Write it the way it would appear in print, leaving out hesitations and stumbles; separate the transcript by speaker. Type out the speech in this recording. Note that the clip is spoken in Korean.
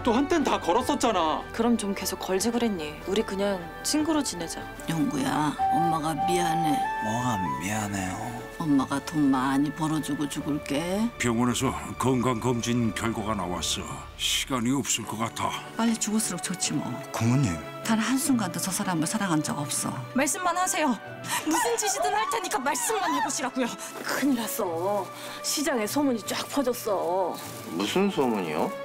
Speaker 1: 우리도 한땐 다 걸었었잖아.
Speaker 2: 그럼 좀 계속 걸지 그랬니? 우리 그냥 친구로 지내자.
Speaker 3: 영구야, 엄마가 미안해.
Speaker 4: 뭐가 미안해요.
Speaker 3: 엄마가 돈 많이 벌어주고 죽을게.
Speaker 5: 병원에서 건강검진 결과가 나왔어. 시간이 없을 것 같아.
Speaker 3: 빨리 죽을수록 좋지 뭐.
Speaker 4: 고모님.
Speaker 3: 단 한순간도 저 사람을 사랑한 적 없어.
Speaker 2: 말씀만 하세요. 무슨 짓이든 할 테니까 말씀만 해보시라고요. 큰일 났어. 시장에 소문이 쫙 퍼졌어.
Speaker 6: 무슨 소문이요?